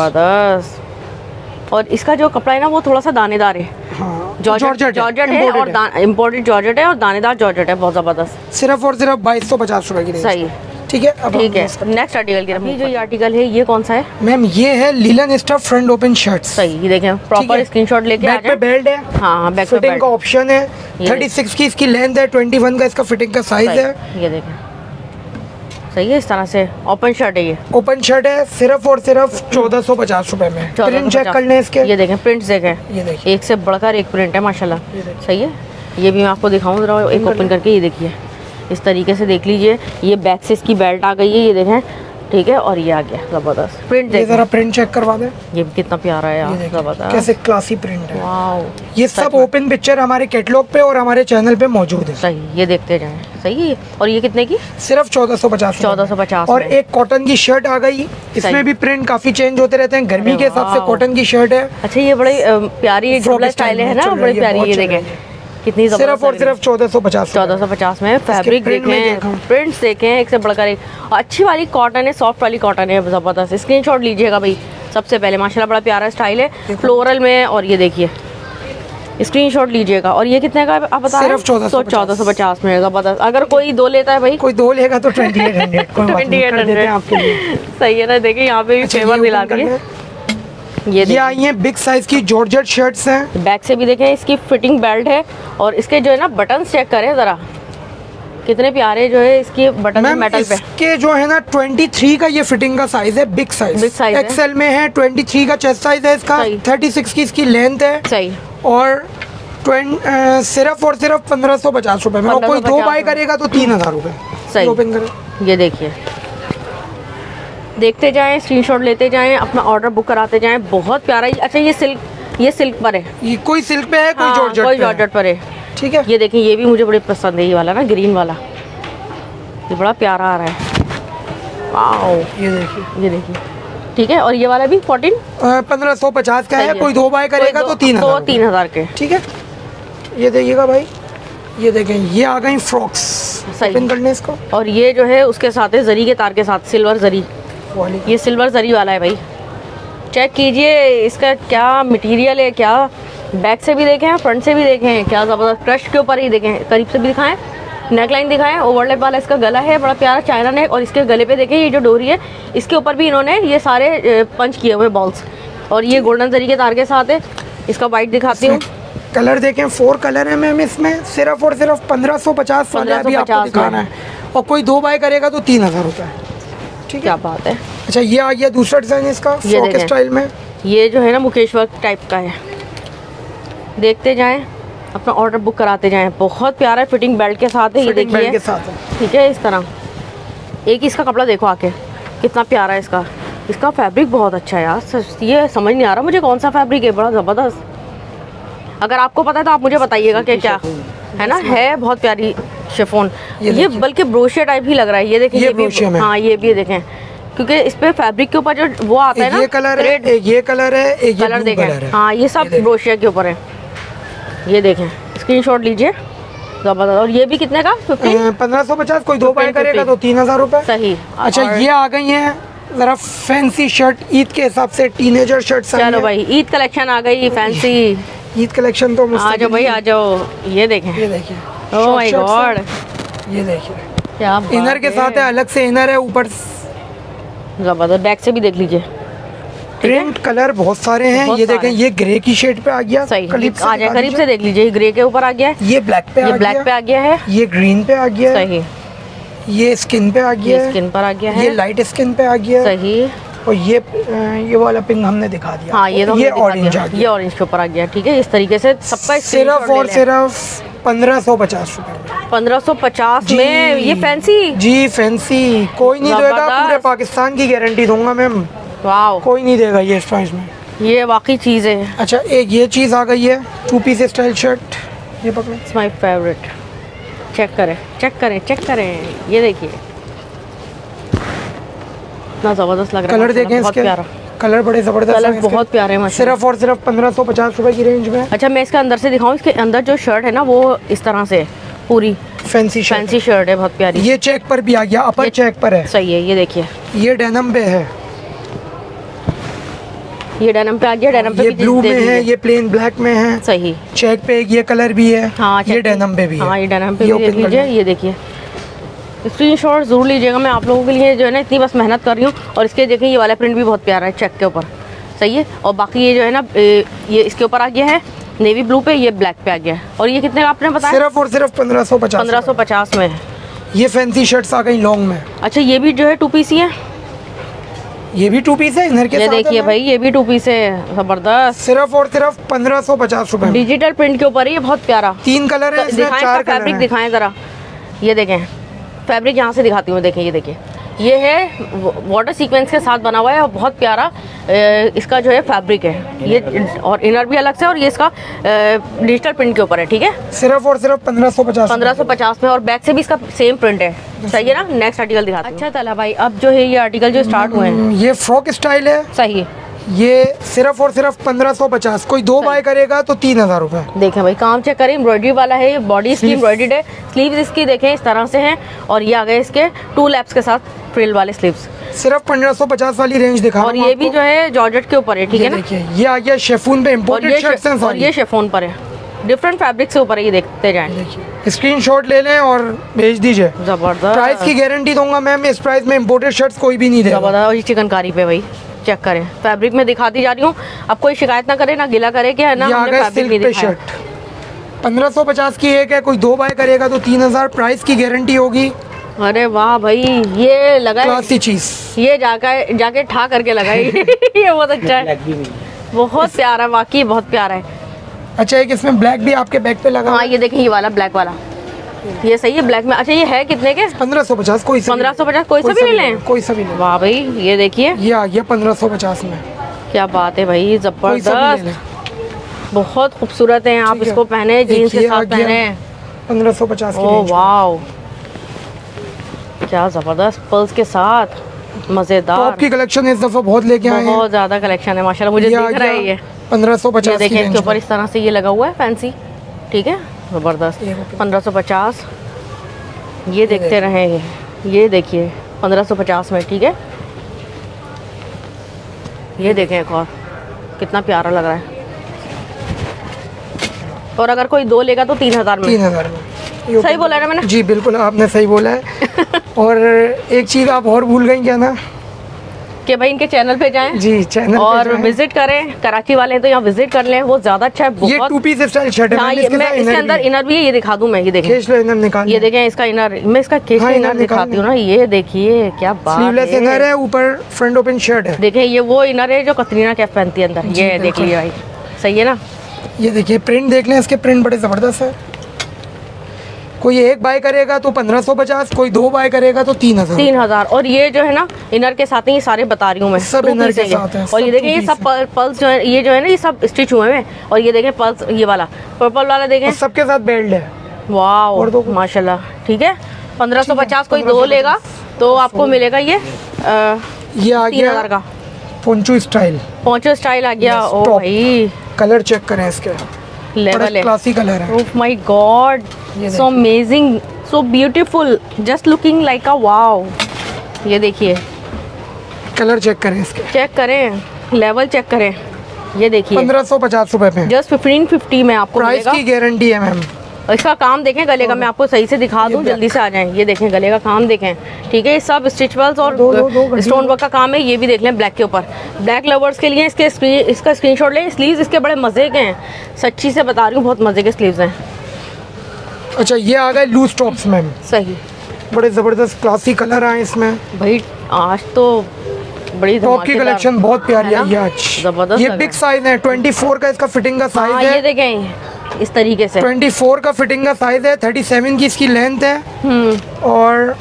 जबरदस्त। और इसका जो कपड़ा है ना, वो थोड़ा सा दानेदार है। हाँ, जॉर्जेट है, और इम्पोर्टेड जॉर्जेट है, और दानेदार जॉर्जेट है, बहुत जबरदस्त। सिर्फ और सिर्फ 2250 रुपए की रेंज। सही, ठीक है। अब ठीक है, नेक्स्ट आर्टिकल की तरफ। जो ये आर्टिकल है, ये कौन सा है मैम? ये है linen stuff front open shirt. सही, ये देखें, प्रॉपर स्क्रीनशॉट लेके आ जाए। बैक पे बेल्ट है, हाँ, बैक पे फिटिंग का ऑप्शन है, 36 की इसकी लेंथ है, 21 का इसका फिटिंग का साइज है। ये देखें, सही है, इस तरह से ओपन शर्ट है, ये ओपन शर्ट है, सिर्फ और सिर्फ 1450 रुपए में। प्रिंट चेक कर लें इसके, ये देखें, प्रिंट्स देखें, ये देखिए, एक से बढ़कर एक प्रिंट है माशाल्लाह, सही है। ये भी मैं आपको दिखाऊं जरा, एक ओपन करके, ये देखिए, इस तरीके से देख लीजिए। ये बैक से इसकी बेल्ट आ गई है, ये देखें, ठीक है। और ये आ गया जबरदस्त प्रिंट, ये जरा प्रिंट चेक करवा दें, ये कितना प्यारा है यार, जबरदस्त, कैसे क्लासी प्रिंट है। वाओ, ये सब ओपन पिक्चर हमारे कैटलॉग पे और हमारे चैनल पे मौजूद है। सही, ये देखते जाएं, सही है। और ये कितने की? सिर्फ 1450। 1450। और एक कॉटन की शर्ट आ गई, इसमें भी प्रिंट काफी चेंज होते रहते हैं, गर्मी के हिसाब से कॉटन की शर्ट है। अच्छा, ये बड़ी प्यारी झोला स्टाइल है ना, बड़ी प्यारी, ये देखें कितनी जबरदस्त। सिर्फ और सिर्फ 1450 में। फैब्रिक देखें, प्रिंट्स देखें, एक से बढ़कर एक, अच्छी वाली कॉटन है, सॉफ्ट वाली कॉटन है, जबरदस्त। स्क्रीनशॉट लीजिएगा भाई सबसे पहले, माशाल्लाह बड़ा प्यारा स्टाइल है, फ्लोरल में। और ये देखिए, स्क्रीनशॉट लीजिएगा। और ये कितने का आप बता रहे हैं? 1450 में, जबरदस्त। अगर कोई दो लेता है भाई, कोई दो लेगा तो 2800 सही है ना। देखिए यहाँ पे भी फेवर दिला दिए। ये आई हैं बिग साइज की जॉर्जेट शर्ट्स हैं। बैक से भी देखें, इसकी फिटिंग बेल्ट है, और इसके जो है ना बटन चेक करें जरा, कितने प्यारे जो है इसकी बटन मेटल पे। इसके जो है ना 23 का ये फिटिंग का साइज है, बिग साइज एक्सेल में है। 23 का चेस्ट साइज है इसका, 36 की इसकी लेंथ है। सही। और सिर्फ और सिर्फ 1550 रुपए में। और कोई दो बाय करेगा तो 3000 रुपए। सही, ओपन करें, ये देखिए, देखते जाएं, स्क्रीनशॉट लेते जाएं, अपना ऑर्डर बुक कराते जाएं। बहुत प्यारा। अच्छा, ये सिल्क पर है, ये कोई सिल्क पे है, कोई जॉर्जेट पर है, ठीक है। ये देखिए ये भी मुझे बड़े पसंद है, ये वाला ना ग्रीन वाला, ये बड़ा प्यारा आ रहा है। वाओ ये देखिए ठीक है। और ये वाला भी 1550 का है, कोई 2 बाय करेगा तो 3000 के, ठीक है। ये देखिएगा भाई, ये देखें ये आ गई फ्रॉक्स ओपन करने इसको। और ये जो है उसके साथ है जरी के तार के साथ, सिल्वर जरी, ये सिल्वर जरी वाला है भाई। चेक कीजिए इसका क्या मटेरियल है, क्या बैक से भी देखें फ्रंट से भी देखें, क्या ज़बरदस्त क्रश के ऊपर ही देखें, करीब से भी दिखाएं, नेकलाइन दिखाएं, ओवरलैप वाला इसका गला है, बड़ा प्यारा चाइना नेक। और इसके गले पे देखें ये जो डोरी है इसके ऊपर भी इन्होंने ये सारे पंच किए हुए बॉल्स, और ये गोल्डन जरी के तार के साथ है। इसका वाइट दिखाती हूँ, कलर देखें 4 कलर है मैम इसमें, सिर्फ और सिर्फ 1550 वाला अभी आपको दिखाना है, और कोई 2 बाय करेगा तो 3000 रुपये, ठीक है। क्या बात है। अच्छा ये आ गया दूसरा डिजाइन इसका फ्रॉक स्टाइल में, ये जो है ना मुकेश वर्क टाइप का है। देखते जाएं, अपना ऑर्डर बुक कराते जाएं, बहुत प्यारा फिटिंग बेल्ट के साथ है, ये देखिए ठीक है। इस तरह एक इसका कपड़ा देखो आके कितना प्यारा है इसका, इसका फैब्रिक बहुत अच्छा है यार, ये समझ नहीं आ रहा मुझे कौन सा फैब्रिक है, बड़ा ज़बरदस्त। अगर आपको पता है तो आप मुझे बताइएगा कि क्या है ना, है बहुत प्यारी शिफॉन, ये बल्कि ब्रोशिया टाइप ही लग रहा है। ये देखें ये भी, हाँ ये भी देखें, क्योंकि इस पे फैब्रिक के ऊपर जो वो आता है ना, ये कलर है, एक ये कलर है, एक ये कलर देखें, हाँ ये सब ब्रोशिया के ऊपर है। ये देखें स्क्रीनशॉट लीजिए, ज़बरदस्त। और ये भी कितने का? 1550, कोई 2 बाय करेगा तो 3000 रुपये, सही। अच्छा ये आ गई है जरा फैंसी शर्ट, ईद के हिसाब से टीनेजर शर्ट। चलो भाई ईद कलेक्शन आ गई, फैंसी ईद कलेक्शन तो आ जाओ भाई आ जाओ। ये देखें, ये देखिए, ओह माय गॉड, ये देखिए क्या इनर के साथ है, अलग से इनर है, ऊपर ज़बरदस्त। बैक से भी देख लीजिए, प्रिंट कलर बहुत सारे हैं। ये देखें ये ग्रे की शेड पे आ गया, करीब से देख लीजिए, ग्रे के ऊपर आ गया है, ये ब्लैक पे आ गया है, ये ग्रीन पे आ गया है, सही, ये स्किन पे आ गया है, स्किन पर आ गया है, ये लाइट स्किन पे आ गया है, सही। और ये वाला पिंक हमने दिखा दिया, हाँ ये तो ये ऑरेंज आ गया, ये ऑरेंज के ऊपर आ गया, ठीक है। इस तरीके से सबका सिर्फ और सिर्फ 1550 रुपए, 1550 में ये फैंसी, जी फैंसी कोई नहीं देगा, पूरे पाकिस्तान की गारंटी दूंगा मैम, वाओ कोई नहीं देगा ये इस प्राइस में, ये वाकई चीज़ है। अच्छा एक ये चीज़ आ गई है 2 पीस स्टाइल शर्ट, ये पकड़ो, इट्स माय फेवरेट। चेक करें चेक करें चेक करें, ये देखिए इतना ज़बरदस्त लग रहा है, कलर देखें इसके, कलर बड़े ज़बरदस्त, कलर बहुत प्यारे हैं, सिर्फ और सिर्फ 1550 रुपए की रेंज में। अच्छा मैं इसके अंदर से दिखाऊं, इसके अंदर जो शर्ट है ना वो इस तरह से पूरी फैंसी शर्ट है, बहुत प्यारी। ये चेक पर भी आ गया, अपर चेक पर है, सही है। ये देखिए ये डेनिम पे है, ये डेनिम पे आ गया, डेनिम पे ये ब्लू में है, ये प्लेन ब्लैक में है, सही। चेक पे एक ये कलर भी है, हाँ ये डेनिम पे भी है, हाँ ये डेनिम पे भी देख लीजिए। ये देखिए स्क्रीनशॉट जरूर लीजिएगा, मैं आप लोगों के लिए जो है ना इतनी बस मेहनत कर रही हूँ। और इसके देखिए ये वाला प्रिंट भी बहुत प्यारा है चेक के ऊपर, सही है। और बाकी ये जो है ना ये इसके ऊपर आ गया है नेवी ब्लू पे, ये ब्लैक पे आ गया है। और ये कितने का आपने बताया? सिर्फ और सिर्फ 1550 में। ये फैंसी शर्ट्स आ गई लॉन्ग में। अच्छा ये भी जो है 2 पीस ही है, ये भी 2 पीस है इनर के साथ, ये देखिए भाई ये भी 2 पीस है, जबरदस्त। सिर्फ और सिर्फ 1550 रुपए, डिजिटल प्रिंट के ऊपर है, ये बहुत प्यारा। 3 कलर है इसमें, 4 कलर फैब्रिक दिखाएं जरा, ये देखें फैब्रिक यहाँ से दिखाती हूँ, देखें ये देखिए ये है वाटर सीक्वेंस के साथ बना हुआ है और बहुत प्यारा इसका जो है फैब्रिक है ये, और इनर भी अलग से, और ये इसका डिजिटल प्रिंट के ऊपर है, ठीक है। सिर्फ और सिर्फ 1550 में, और बैक से भी इसका सेम प्रिंट है, सही है ना। नेक्स्ट आर्टिकल दिखाते हैं। अच्छा तला भाई अब जो है ये आर्टिकल जो स्टार्ट हुए हैं, ये फ्रॉक स्टाइल है, सही है। ये सिर्फ और सिर्फ 1550, कोई 2 बाय करेगा तो 3000 रुपए। देखें भाई काम चेक करें, एम्ब्रॉयडरी वाला है, बॉडी इसकी एम्ब्रॉयडर्ड है, स्लीव्स इसकी देखें इस तरह से हैं, और ये आ गए इसके 2 लैप्स के साथ फ्रिल वाले स्लीव्स। सिर्फ 1550 वाली रेंज दिखा और ये भी जो है जॉर्जेट के ऊपर है, ठीक है ना। ये आ गया शिफॉन पे इम्पोर्टेड शर्ट्स हैं, और ये शिफॉन पर है, डिफरेंट फैब्रिक से ऊपर है, ये देखते जाएं। स्क्रीनशॉट ले लें और भेज दीजिए, जबरदस्त। प्राइस की गारंटी दूंगा मैम, इस प्राइस में इम्पोर्टेड शर्ट्स कोई भी नहीं देगा। जबरदस्त। और ये चिकनकारी पे भाई चेक करें, फैब्रिक में दिखाती जा रही हूँ, अब कोई शिकायत ना करे ना गिला करे कि है ना हमने फैब्रिक नहीं दिखाया। 1550 की एक है, कोई 2 बाय करेगा तो 3000, प्राइस की गारंटी होगी। अरे वाह भाई ये लगा क्लासी चीज, ये जाके ठा करके लगाई ये बहुत अच्छा है, बहुत प्यारा, वाकई बहुत प्यारा है। अच्छा एक इसमें ब्लैक भी आपके बैक पे लगा। हाँ ये देखिए ये वाला ब्लैक वाला, ये सही है ब्लैक में। अच्छा ये है कितने के? 1550, कोई 1550, कोई सा भी ले लें, कोई सा भी ले। वाह भाई ये देखिए ये आ गया 1550 में, क्या बात है भाई, जबरदस्त। बहुत खूबसूरत है। आप इसको पहने जीन्स के साथ पहने 1550 की। ओह वाओ, क्या जबरदस्त पर्ल्स के साथ, मजेदार। टॉप की कलेक्शन इस दफा बहुत लेके आए हैं, बहुत ज्यादा कलेक्शन है माशाल्लाह, मुझे दिख रहा है। ये 1550 की देखें, इसके ऊपर इस तरह से ये लगा हुआ है फैंसी, ठीक है, जबरदस्त। 1550 ये देखते रहेंगे। ये देखिए 1550 में, ठीक है। ये देखें एक और, कितना प्यारा लग रहा है। और अगर कोई दो लेगा तो 3000 में। 3000 में सही बोला है ना मैंने? जी बिल्कुल, आपने सही बोला है। और एक चीज़ आप और भूल गई क्या ना, कि भाई इनके चैनल पे जाएं जी, चैनल और पे जाएं। विजिट करें। कराची वाले हैं तो यहाँ विजिट कर लें, वो ज्यादा अच्छा है। ये बहुत 2 पीस स्टाइल शर्ट है। हाँ, मैं इसके अंदर इनर भी है, ये दिखा दूं मैं। ये देखें, इनर निकाल, ये देखें इसका इनर, मैं इसका केस हाँ, इनर दिखाती हूँ ना। ये देखिए क्या बात स्लीवलेस इनर है, ऊपर फ्रंट ओपन शर्ट है। देखें, ये वो इनर है जो कतरीना कैफ पहनती है अंदर। ये देख लिया भाई, सही है ना। ये देखिए प्रिंट देख लें, इसके प्रिंट बड़े ज़बरदस्त है। कोई एक बाय करेगा तो 1550, कोई 2 बाय करेगा तो 3000। 3000। और ये जो है ना इनर के साथ ही, ये सारे बता रही हूँ मैं, सब इनर के साथ है। और ये देखें, ये सब पल्स जो है, ये जो है ना, ये सब स्टिच हुए हैं। और ये देखें पल्स, ये वाला पर्पल वाला देखें, सबके साथ बेल्ट है। वाह माशाल्लाह, ठीक है। 1550, कोई 2 लेगा तो आपको मिलेगा ये आ गया 3000 का पोंचो स्टाइल। पोंचो स्टाइल आ गया। ओ भाई, कलर चेक करें इसके, लेवल है, क्लासी कलर है। Oh my god, so amazing, so beautiful, just looking like a wow. ये देखिए, कलर चेक करें इसके, चेक करें, लेवल चेक करें। ये देखिए 1550 रुपए में, जस्ट 1550 में आपको प्राइस मिलेगा। की गारंटी है मैम। और इसका काम देखें, गले का मैं आपको सही से दिखा दूं, जल्दी से आ जाएं। ये देखें गले का काम देखें, ठीक है। ये सब स्टिचबल्स और स्टोन वर्क का काम है। ये भी देख लें ब्लैक के ऊपर। ब्लैक लवर्स के लिए इसका स्क्रीनशॉट लें। स्लीव्स इसके बड़े मजे के हैं, सच्ची से बता रही हूँ, बहुत मजे के स्लीव्स हैं। अच्छा, ये आ गए लूज टॉप्स मैम, सही, बड़े जबरदस्त क्लासी कलर आए इसमें भाई। आज तो बड़ी टॉप की कलेक्शन बहुत प्यारी आई है आज, जबरदस्त। ये बिग साइज है, 24 का इसका फिटिंग का साइज है। ये देखें इस तरीके से, 24 का फिटिंग का साइज है, 37 की इसकी लेंथ है। और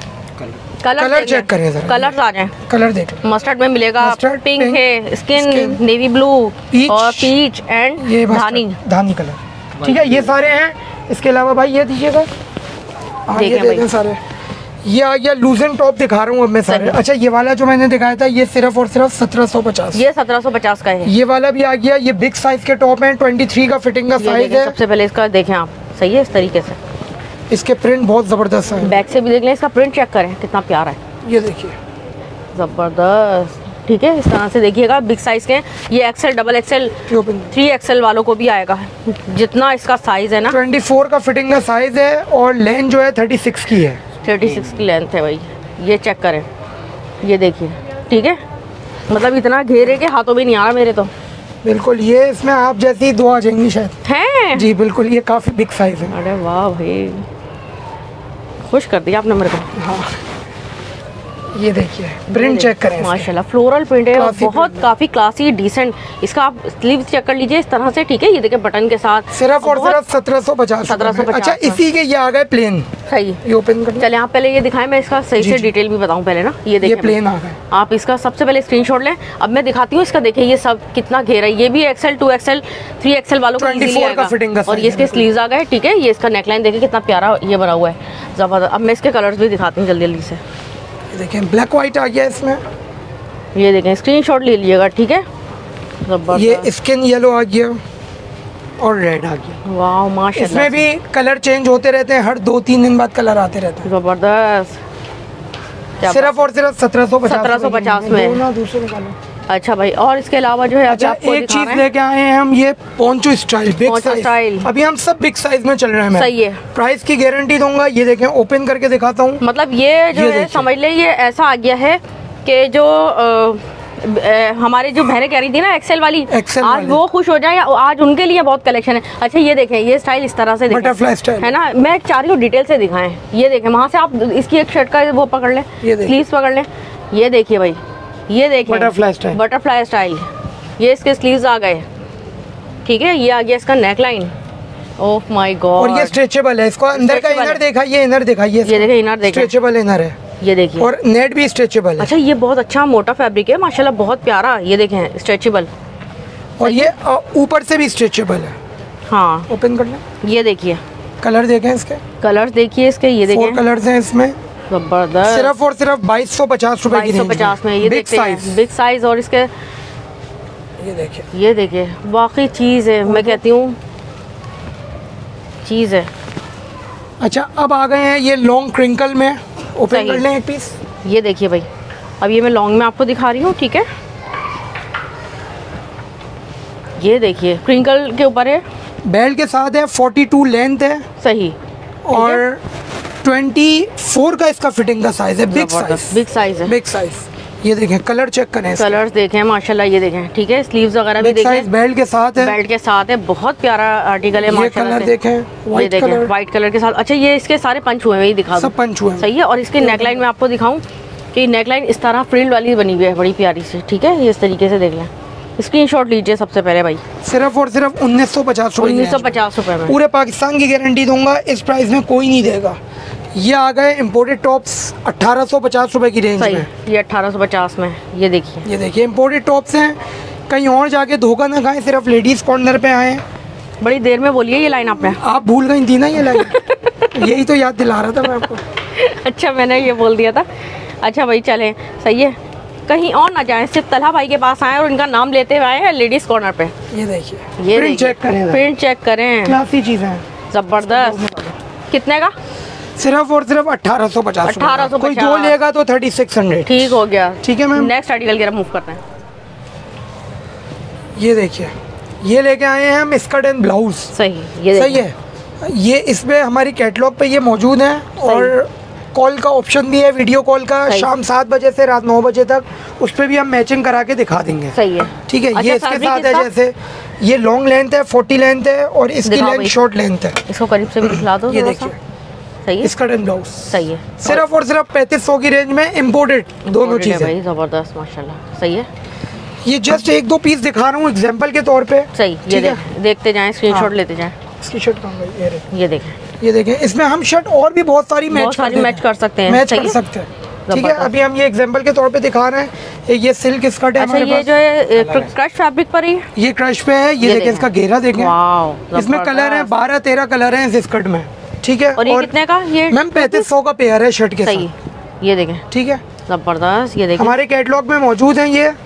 कलर चेक करें जरा, कलर आ जाए, कलर देख लो। मस्टर्ड में मिलेगा, पिंक है, स्किन नेवी ब्लू और पीच एंड ये धानी कलर, ठीक है। ये सारे हैं। इसके अलावा भाई ये दीजिएगा, ये दे दें सारे। ये आ गया लूजन टॉप दिखा रहा हूँ अब मैं सारे। अच्छा, ये वाला जो मैंने दिखाया था ये सिर्फ और सिर्फ 1750, ये 1750 का है। ये वाला भी आ गया, ये बिग साइज के टॉप हैं, 23 का फिटिंग का साइज है। सबसे पहले इसका देखें आप, सही है इस तरीके से। इसके प्रिंट बहुत जबरदस्त है, बैक से भी देख लें, इसका प्रिंट चेक करें कितना प्यारा है। ये देखिए जबरदस्त, ठीक है। इस तरह से देखिएगा, बिग साइज के। ये एक्सेल, डबल एक्सेल, 3XL वालों को भी आएगा, जितना इसका साइज है ना। 24 का फिटिंग का साइज है और लेंथ जो है 36 की है, 36 की लेंथ है भाई। ये चेक करें, ये देखिए, ठीक है। मतलब इतना घेरे के हाथों में नहीं आ रहा मेरे तो, बिल्कुल। ये इसमें आप जैसी 2 आ जाएंगी शायद। हैं जी बिल्कुल, ये काफी बिग साइज है। अरे वाह भाई, खुश कर दिया आपने मेरे को। हाँ, ये देखिए प्रिंट चेक करें, माशाल्लाह फ्लोरल प्रिंट है, बहुत काफी क्लासी डिसेंट। इसका आप स्लीव चेक कर लीजिए इस तरह से, ठीक है। ये देखिए बटन के साथ, सिर्फ और सिर्फ 1750। अच्छा, इसी के ये आ गए प्लेन, सही। ये ओपन कर, चले आप पहले ये दिखाएं, मैं इसका सही से डिटेल भी बताऊं पहले ना। ये देखिए प्लेन आ गए, आप इसका सबसे पहले स्क्रीनशॉट लें। अब मैं दिखाती हूँ इसका, देखिए ये सब कितना घेरा है। ये भी XL, 2XL, 3XL वालों को 24 का फिटिंग का। और ये इसके स्लीव्स आ गए, ठीक है। ये इसका नेकलाइन देखिए कितना प्यारा ये बना हुआ है, जबरदस्त। अब मैं इसके कलर्स भी दिखाती हूँ जल्दी जल्दी से। देखें ब्लैक व्हाइट आ गया इसमें, ये देखें, स्क्रीनशॉट ले लीजिएगा, ठीक है। ये स्किन येलो आ गया और रेड आ गया। वाह माशाल्लाह, इसमें भी कलर चेंज होते रहते हैं, हर 2-3 दिन बाद कलर आते रहते हैं। जबरदस्त, सिर्फ और सिर्फ 1750 में। दूसरे निकालो। अच्छा भाई, और इसके अलावा जो है अच्छा, एक चीज लेके आए हैं हम, ये पोंचो स्टाइल बिग साइज। अभी हम सब बिग साइज में चल रहे हैं। सही है, प्राइस की गारंटी दूंगा। ये देखें, ओपन करके दिखाता हूँ। मतलब ये जो है समझ ले, ये ऐसा आ गया है कि जो हमारे जो बहनें कह रही थी ना एक्सेल वाली, आज वो खुश हो जाए, आज उनके लिए बहुत कलेक्शन है। अच्छा, ये देखें, ये स्टाइल इस तरह से बटरफ्लाई स्टाइल है ना। मैं चाह रही हूँ डिटेल से दिखाएं। ये देखें, वहाँ से आप इसकी एक शर्ट का वो पकड़ लें, स्लीव्स पकड़ लें। ये देखिए भाई, ये देखें बटरफ्लाई स्टाइल। ये इसके स्लीव्स आ गए, ठीक है। ये आ गया इसका नेकलाइन, ओह माय गॉड। और ये स्ट्रेचेबल है, इसको अंदर का इनर देखा, ये इनर देखा, ये देखिए इनर देखिए, स्ट्रेचेबल इनर है, ये देखिए। और नेट भी स्ट्रेचेबल है। अच्छा, ये बहुत अच्छा मोटा फैब्रिक है माशाल्लाह, बहुत प्यारा। ये देखें स्ट्रेचेबल, और ये ऊपर से भी स्ट्रेचेबल है। हाँ, ओपन कर लें। ये देखिए कलर देखें इसके, कलर्स देखिए इसके, ये देखिए 4 कलर्स हैं इसमें। जबरदस्त। सिर्फ और सिर्फ 2250 रुपए की रेंज 2250 में ये बिग देखते साइज। हैं, बिग साइज। और इसके ये देखिए वाकई चीज़ है, मैं कहती हूँ चीज़ है। अच्छा, अब आ गए हैं ये लॉन्ग क्रिंकल में। ओपन सही। कर लें एक पीस। ये देखिए भाई, अब ये मैं लॉन्ग में आपको दिखा रही हूँ, ठीक है। ये देखिए क्रिंकल के ऊपर है, बेल्ट के साथ है, 42 लेंथ है सही, और 24 का इसका फिटिंग का साइज है। बिग साइज, बिग साइज है, बिग साइज। ये देखें कलर चेक करें, कलर्स देखें माशाल्लाह, ये देखें, ठीक है। स्लीव्स वगैरह भी बिग साइज देखें, बेल्ट के साथ है, बेल्ट के साथ है, बहुत प्यारा आर्टिकल है ये माशाल्लाह कलर से। देखें, ये व्हाइट देखें कलर, व्हाइट कलर के साथ। अच्छा, ये इसके सारे पंच हुए हैं, ये दिखा सब पंच हुए हैं। सही है। और इसकी नेकलाइन में आपको दिखाऊं कि नेकलाइन इस तरह फ्रिल वाली बनी हुई है, बड़ी प्यारी सी, ठीक है। ये इस तरीके से देख लें, स्क्रीनशॉट लीजिए सबसे पहले भाई। सिर्फ और सिर्फ 1950 रुपए, 1950 रुपए में पूरे पाकिस्तान की गारंटी दूंगा, इस प्राइस में कोई नहीं देगा। ये आ गए इम्पोर्टेड टॉप्स 1850 रुपए की रेंज सही। में। ये 1850 में, ये देखिए, ये देखिए इम्पोर्टेड टॉप्स हैं, कहीं और जाके धोखा ना खाएं, सिर्फ लेडीज कॉर्नर पे आए। बड़ी देर में बोलिए ये लाइन आपने। आप भूल गई थी ना ये लाइन। यही तो याद दिला रहा था मैं आपको। अच्छा, मैंने ये बोल दिया था। अच्छा भाई चलें, सही है, कहीं और ना जाएं, सिर्फ तलहा भाई के पास आए और इनका नाम लेते हुए आए हैं लेडीज कॉर्नर पे। ये देखिए, ये प्रिंट चेक करें, प्रिंट चेक करें, क्लासी चीजें हैं, जबरदस्त। कितने का? सिर्फ और सिर्फ 1850। 1850। कोई दो लेगा तो 3600। ठीक हो गया, ठीक है मैम। नेक्स्ट आर्टिकल की तरफ मूव करते हैं। ये देखिए, ये लेके आए हैं हम स्कर्ट एंड ब्लाउज। सही, ये सही है। ये इसमें हमारी कैटलॉग पे ये मौजूद है, और कॉल का ऑप्शन भी है, वीडियो कॉल का, शाम 7 बजे से रात 9 बजे तक, उस पर भी हम मैचिंग करा के दिखा देंगे। सही है, ठीक है। अच्छा, ये इसके साथ है, जैसे ये लॉन्ग लेंथ है, 40 लेंथ है, और इसकी लेंथ शॉर्ट लेंथ है। इसको करीब से भी दिखला दो। ये देखिए, सही है, स्कर्ट एंड ब्लाउज। सही है। सिर्फ और सिर्फ 3500 की रेंज में इम्पोर्टेड दोनों चीजें भाई, जबरदस्त माशाल्लाह, सही है। ये जस्ट 1-2 पीस दिखा रहा हूँ एग्जांपल के तौर पे। सही, ये देखते जाएं, स्क्रीनशॉट लेते जाएं। इसकी शर्ट कहाँ गई? ये देखें, ये देखें, इसमें हम शर्ट और भी बहुत सारी मैच कर सकते हैं, मैच कर सकते हैं। ठीक है, अभी हम ये एग्जांपल के तौर पे दिखा रहे हैं। ये सिल्क स्कर्ट है। अच्छा, ये जो है क्रश फैब्रिक पर ही, ये क्रश पे है। ये देखें, इसका घेरा देखें, इसमें कलर है 12-13 कलर हैं इस स्कर्ट में। ठीक है। और ये कितने का? ये मैम 3500 का पेयर है शर्ट के साथ। सही, ये देखें, ठीक है, जबरदस्त। ये देखें, हमारे कैटलॉग में मौजूद है ये,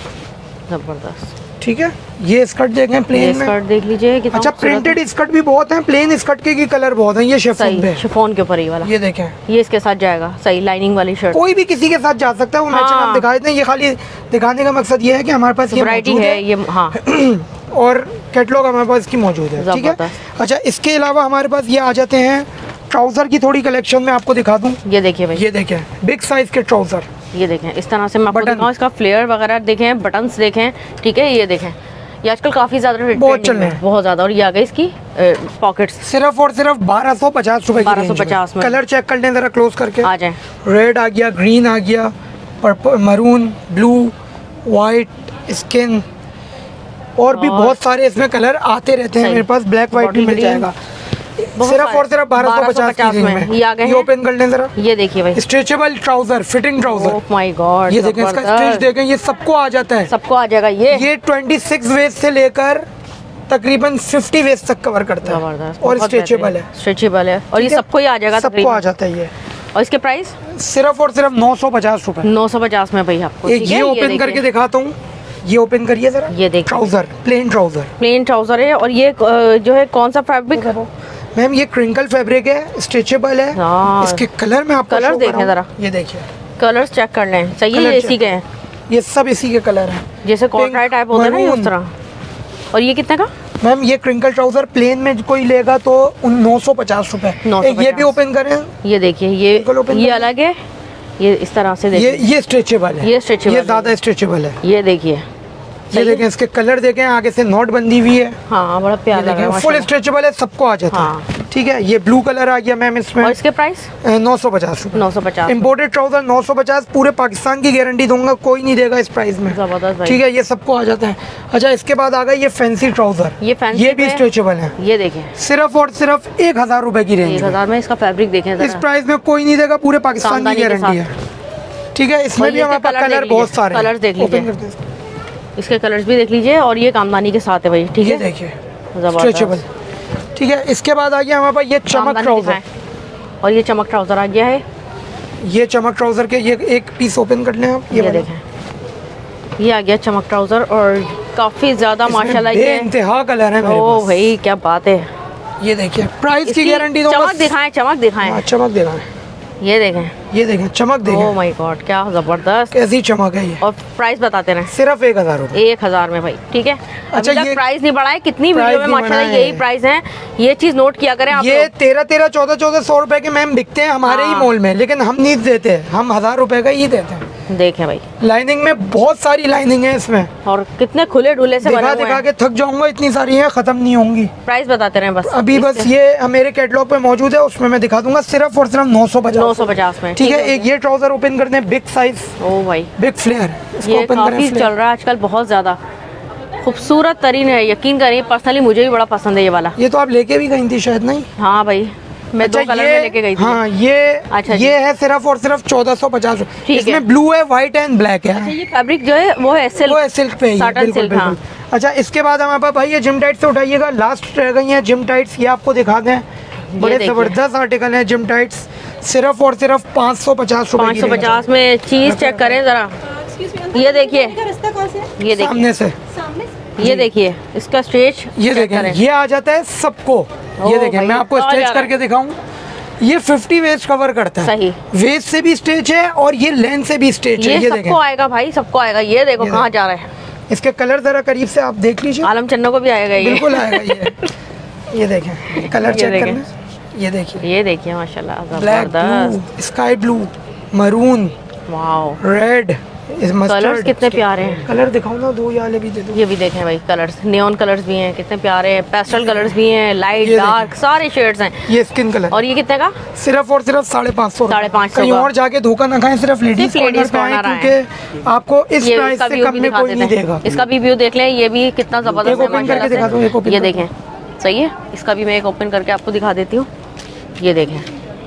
जबरदस्त। ठीक है। ये स्कर्ट देखें प्लेन में, स्कर्ट देख लीजिए कितना। अच्छा, प्रिंटेड स्कर्ट भी बहुत हैं, प्लेन स्कर्ट के कलर बहुत हैं। ये शिफॉन पे, शिफॉन के ऊपर ये वाला, ये देखें, ये इसके साथ जाएगा। सही, लाइनिंग वाली शर्ट, कोई भी किसी के साथ जा सकता है। वो मैचिंग आप दिखा देते हैं। ये खाली दिखाने का मकसद ये है कि हमारे पास ये वैरायटी है ये। हाँ, और कैटलॉग हमारे पास इसकी मौजूद है। ठीक है। अच्छा, इसके अलावा हमारे पास ये आ जाते हैं ट्राउजर की थोड़ी कलेक्शन में आपको दिखा दूं। ये देखिए भाई, ये देखें बिग साइज के ट्राउजर। ये देखें, इस तरह से मैं आपको दिखाऊं, इसका फ्लेयर वगैरह देखें, बटन्स देखें, ठीक है। ये देखें, ये आजकल काफी ज्यादा बहुत चल रहे हैं, बहुत ज्यादा। और ये आ गई इसकी पॉकेट्स, सिर्फ और सिर्फ 1250 रुपए, 1250 में। कलर चेक कर लें जरा क्लोज करके। आ जाए, रेड आ गया, ग्रीन आ गया, purple, maroon, blue, white, skin, और भी बहुत सारे इसमें कलर आते रहते हैं। मेरे पास ब्लैक व्हाइट भी मिल जाएगा। सिर्फ और सिर्फ 1250 में ये आ गए। ये ओपन कर लें जरा। ये देखिए भाई, stretchable trouser, fitting trouser. Oh my god, ये देखें, इसका स्टिच देखें, ये सबको आ जाता है, सबको आ जाएगा। ये 26 वेस्ट से लेकर तकरीबन 50 वेस्ट तक कवर करता है, और स्ट्रेचेबल है, स्ट्रेचेबल है, और ये सबको ही आ जाएगा, सबको आ जाता है ये। और इसके प्राइस सिर्फ और सिर्फ 950 रुपए, 950 में भाई आपको। एक ये ओपन करके दिखाता हूँ। ये ओपन करिए जरा। ये देखिए, ट्राउजर, प्लेन ट्राउजर है। और ये जो है कौन सा फैब्रिक? मैम ये क्रिंकल फैब्रिक है, स्ट्रेचेबल है। इसके कलर में आप कलर देखें जरा, ये देखिए, कलर्स चेक कर लें। सही है, ये इसी के हैं, ये सब इसी के कलर हैं, जैसे कॉर्डराइट टाइप होता है ना, उस तरह। और ये कितने का? मैम ये क्रिंकल ट्राउजर प्लेन में कोई लेगा तो 950 रुपए। ये भी ओपन करें। ये देखिए, ये अलग है, ये इस तरह से देखिए, ये स्ट्रेचेबल है, ये ज्यादा स्ट्रेचेबल है। ये देखिए, ये देखें, इसके कलर देखें, आगे से नोट बंदी हुई है। हाँ, बड़ा प्यारा लग रहा है, फुल स्ट्रेचेबल है, सबको आ जाता है। ठीक है। ये ब्लू कलर आ गया मैम इसमें। और इसके प्राइस 950 रुपए, 950। इम्पोर्टेड ट्राउजर 950, पूरे पाकिस्तान की गारंटी दूंगा, कोई नहीं देगा इस प्राइस में। जबरदस्त भाई, ठीक है। ये सबको आ जाता है। अच्छा, इसके बाद आ गया ये फैंसी ट्राउजर, ये भी स्ट्रेचेबल है। ये देखें, सिर्फ और सिर्फ 1000 रुपए की रेंज, 1000 में इसका फैब्रिक देखें। इस प्राइस में कोई नहीं देगा, पूरे पाकिस्तान की गारंटी है। ठीक है। इसमें भी हमारे पास कलर बहुत सारे कलर देख लीजिए। इसके कलर्स भी देख लीजिए और ये कामदानी के साथ है भाई, ठीक ये है, देखिए स्ट्रेचेबल, ठीक है। इसके बाद आ गया हमारे पास ये चमक ट्राउजर, और ये चमक ट्राउजर आ गया है। ये चमक ट्राउजर के ये एक पीस ओपन कर लें आप, ये देखें, ये आ गया चमक ट्राउजर और काफी ज्यादा माशाल्लाह ये इंतहा कलर है मेरे पास। भाई क्या बात है। ये देखिए प्राइस की गारंटी दो, चमक दिखाएं, चमक दिखाएं, चमक दिखाएं, ये देखें, ये देखें चमक देखें। ओह माय गॉड क्या जबरदस्त कैसी चमक है ये। और प्राइस बताते रहे, सिर्फ 1000 रुपए, 1000 में भाई, ठीक है। अच्छा, अभी तक प्राइस नहीं बढ़ाए, कितनी वीडियो में माशाल्लाह यही प्राइस है, ये चीज नोट किया करें आप। ये 1300-1400 रुपए के मैम बिकते हैं हमारे ही मॉल में, लेकिन हम नहीं देते, हम 1000 रुपए का ही देते हैं। देखें भाई लाइनिंग में बहुत सारी लाइनिंग है इसमें, और कितने खुले ढूले से बने हुए दिखा के थक जाऊंगा, इतनी सारी है, खत्म नहीं होंगी। प्राइस बताते रहे बस। अभी बस ये मेरे कैटलॉग पे मौजूद है, उसमें मैं दिखा दूंगा, सिर्फ और सिर्फ 950 में, ठीक है। एक ये ट्राउजर ओपन करते हैं, बिग साइज, ओ भाई बिग फ्लेयर, ये काफी चल रहा है आजकल, बहुत ज्यादा खूबसूरत तरीन है, यकीन करिए पर्सनली मुझे भी बड़ा पसंद है ये वाला। ये तो आप लेके भी गई थी शायद, नहीं? हाँ भाई मैं अच्छा, 2 कलर में लेके गई थी। हाँ ये अच्छा ये है सिर्फ और सिर्फ 1450। इसमें ब्लू है, व्हाइट है एंड ब्लैक है। अच्छा, ये फैब्रिक जो है वो है सिल्क, वो है सिल्क पे ही, बिल्कुल बिल्कुल। अच्छा इसके बाद हमारे पास भाई ये जिम टाइट्स से उठाइएगा, लास्ट रह गई है जिम टाइट्स, ये आपको दिखा दें, बड़े जबरदस्त आर्टिकल है जिम टाइट्स, सिर्फ और सिर्फ 550 रुपए। 550 में चीज चेक करें जरा, ये देखिए, ये देखिए सामने से, ये देखिए इसका स्ट्रेच, ये देखें, ये आ जाता है सबको, ये देखें मैं आपको स्ट्रेच करके दिखाऊं, ये 50 वेस्ट कवर करता है, सही वेस्ट से भी स्ट्रेच है और ये लेंथ से भी स्ट्रेच है। ये सबको आएगा भाई, सबको आएगा। ये देखो कहाँ जा रहा है, इसके कलर जरा करीब से आप देख लीजिए, आलम चन्नो को भी आएगा ये, बिल्कुल आएगा ये देखें कलर चेक करना, ये देखिए, ये देखिए माशाल्लाह black, blue, sky blue, maroon, wow, red, colours कितने प्यारे हैं। कलर दिखाओ ना, 2 ये वाले भी दे दो। ये भी देखें भाई कलर्स, नियॉन कलर्स भी हैं, कितने प्यारे हैं, पेस्टल कलर्स भी हैं, लाइट डार्क सारे शेड्स हैं। ये स्किन कलर, और ये कितने का? सिर्फ और सिर्फ 550। 550 कहीं और जाके धोखा ना खाएं, सिर्फ लेडीज कॉर्नर पे आए, क्योंकि आपको इस प्राइस से कम में कोई नहीं देगा। इसका भी व्यू देख लें, ये भी कितना जबरदस्त है माशाल्लाह। ये देखें, सही है, इसका भी मैं एक ओपन करके आपको दिखा देती हूँ, ये देखें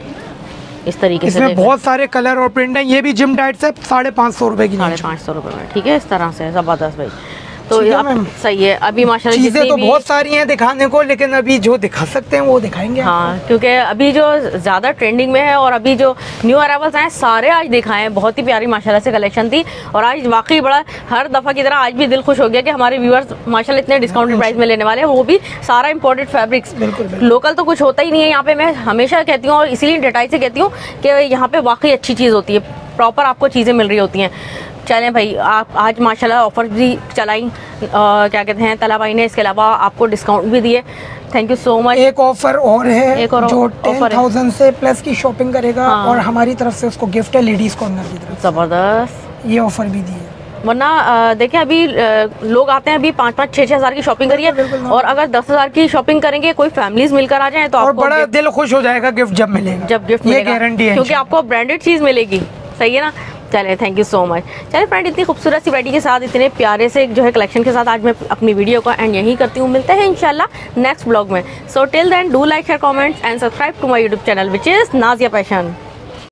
इस तरीके से, इसमें बहुत सारे कलर और प्रिंट हैं। ये भी जिम टाइट्स है, 550 रुपए की, 550 रुपए में, ठीक है। इस तरह से जबरदस्त भाई, तो सही है। अभी माशाल्लाह चीजें तो बहुत सारी हैं दिखाने को, लेकिन अभी जो दिखा सकते हैं वो दिखाएंगे। हाँ, क्योंकि अभी जो ज़्यादा ट्रेंडिंग में है और अभी जो न्यू अराइवल्स आए सारे आज दिखाए हैं, बहुत ही प्यारी माशाल्लाह से कलेक्शन थी। और आज वाकई बड़ा हर दफ़ा की तरह आज भी दिल खुश हो गया कि हमारे व्यूअर्स माशाल्लाह इतने डिस्काउंटेड प्राइस में लेने वाले हैं, वो भी सारा इंपोर्टेड फैब्रिक्स। लोकल तो कुछ होता ही नहीं है यहाँ पे, मैं हमेशा कहती हूँ और इसीलिए डटाई से कहती हूँ कि यहाँ पे वाकई अच्छी चीज़ होती है, प्रॉपर आपको चीज़ें मिल रही होती हैं। चलें भाई, आप आज माशाल्लाह ऑफर भी चलाई, क्या कहते हैं तला भाई ने, इसके अलावा आपको डिस्काउंट भी दिए, थैंक यू सो मच। एक ऑफर और है, एक और जो 10,000 से प्लस की शॉपिंग करेगा, हाँ। और हमारी तरफ से उसको गिफ्ट है लेडीज कॉर्नर की तरफ। जबरदस्त, ये ऑफर भी दी है। वरना देखिए अभी लोग आते हैं, अभी 5-5, 6-6 हज़ार की शॉपिंग करिए, और अगर 10,000 की शॉपिंग करेंगे, कोई फैमिलीज मिलकर आ जाए तो आपको बड़ा दिल खुश हो जाएगा गिफ्ट जब मिलेगा, जब गिफ्ट मिलेगा, गारंटी है, क्योंकि आपको ब्रांडेड चीज़ मिलेगी। सही है ना। चले, थैंक यू सो मच। चले फ्रेंड, इतनी खूबसूरत सी वैरायटी के साथ, इतने प्यारे से जो है कलेक्शन के साथ आज मैं अपनी वीडियो का एंड यही करती हूँ। मिलते हैं इंशाल्लाह नेक्स्ट ब्लॉग में। So till then do like, share, comments and subscribe to my YouTube channel which is Nazia passion.